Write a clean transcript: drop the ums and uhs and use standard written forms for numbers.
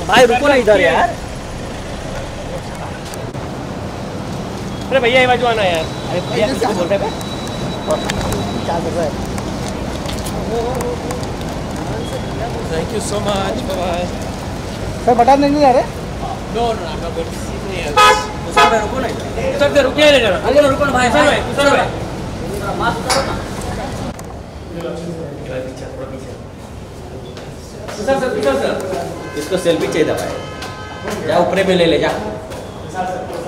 भाई रुको ना इधर यार। अरे भैया ये बाजू आना यार। अरे भैया किसको बोल रहे हैं? क्या कर रहा है? Thank you so much, bye bye. Sir बता नहीं जा रहे? No no I am not going to see नहीं है। सर भाई रुको ना इधर। सर रुकिए ना जरा। अरे रुको ना भाई। सर भाई मास्क उतारो ना। सर इसको सेल्फी चाहिए था भाई। जा ऊपर में ले ले जा।